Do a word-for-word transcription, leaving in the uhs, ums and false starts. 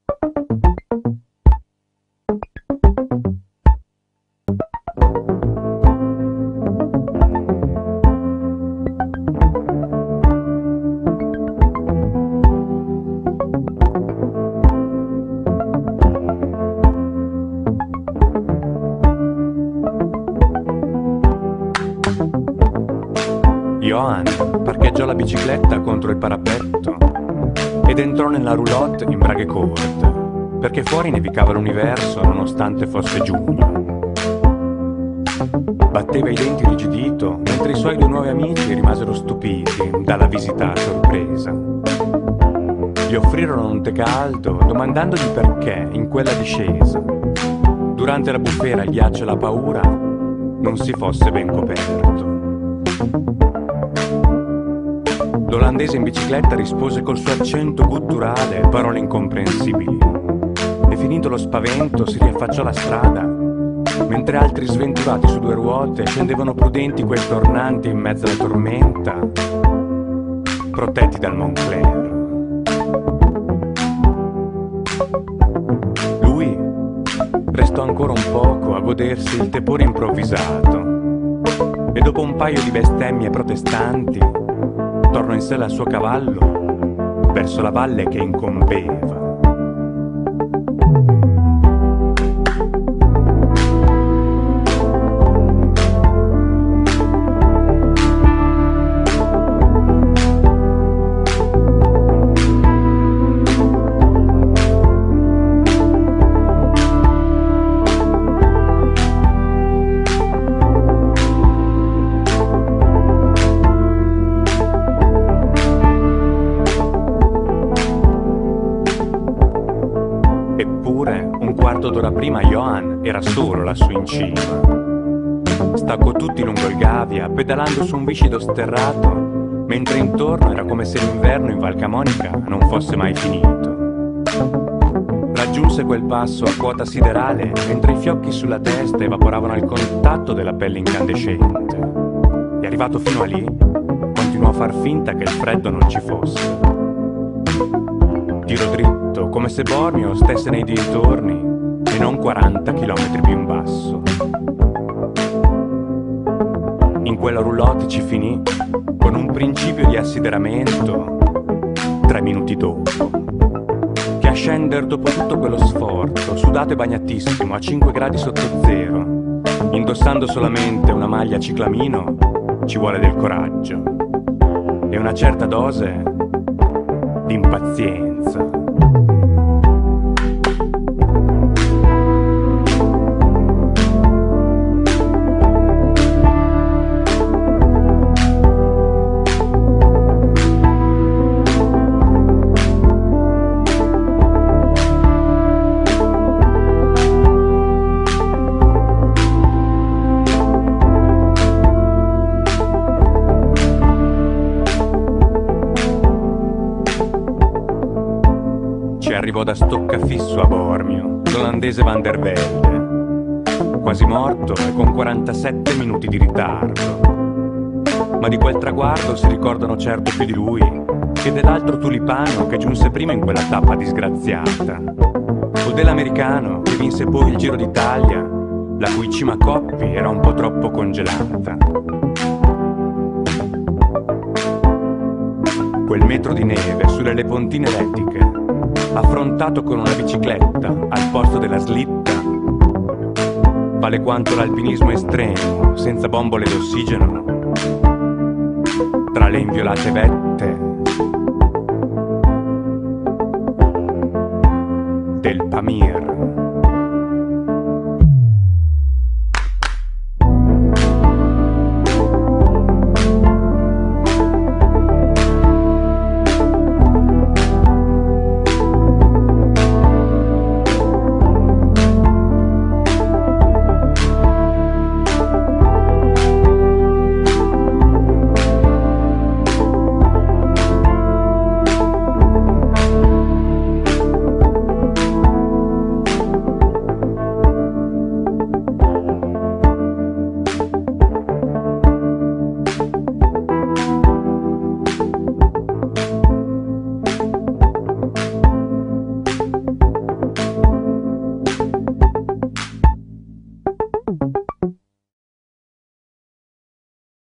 Johan parcheggiò la bicicletta contro il parapetto ed entrò nella roulotte in braghe corte, perché fuori nevicava l'universo nonostante fosse giugno. Batteva i denti irrigidito, mentre i suoi due nuovi amici rimasero stupiti dalla visita a sorpresa. Gli offrirono un tè caldo, domandandogli perché, in quella discesa, durante la bufera il ghiaccio e la paura, non si fosse ben coperto. L'olandese in bicicletta rispose col suo accento gutturale parole incomprensibili e, finito lo spavento, si riaffacciò alla strada, mentre altri sventurati su due ruote scendevano prudenti quei tornanti in mezzo alla tormenta, protetti dal Moncler. Lui restò ancora un poco a godersi il tepore improvvisato e, dopo un paio di bestemmie protestanti, tornò in sella al suo cavallo verso la valle che incombeva. Eppure, un quarto d'ora prima Johan era solo lassù in cima. Staccò tutti lungo il Gavia, pedalando su un viscido sterrato, mentre intorno era come se l'inverno in Val Camonica non fosse mai finito. Raggiunse quel passo a quota siderale, mentre i fiocchi sulla testa evaporavano al contatto della pelle incandescente. E arrivato fino a lì, continuò a far finta che il freddo non ci fosse. Tiro dritto, come se Bormio stesse nei dintorni e non quaranta chilometri più in basso. In quella roulotte ci finì con un principio di assideramento tre minuti dopo, che a scendere dopo tutto quello sforzo, sudato e bagnatissimo a cinque gradi sotto zero, indossando solamente una maglia ciclamino, ci vuole del coraggio e una certa dose di impazienza. Arrivò da stoccafisso a Bormio, l'olandese Van der Velde, quasi morto e con quarantasette minuti di ritardo. Ma di quel traguardo si ricordano certo più di lui che dell'altro tulipano che giunse prima in quella tappa disgraziata, o dell'americano che vinse poi il Giro d'Italia, la cui cima Coppi era un po' troppo congelata. Quel metro di neve sulle lepontine lettiche, affrontato con una bicicletta al posto della slitta, vale quanto l'alpinismo estremo senza bombole d'ossigeno tra le inviolate vette del Pamir.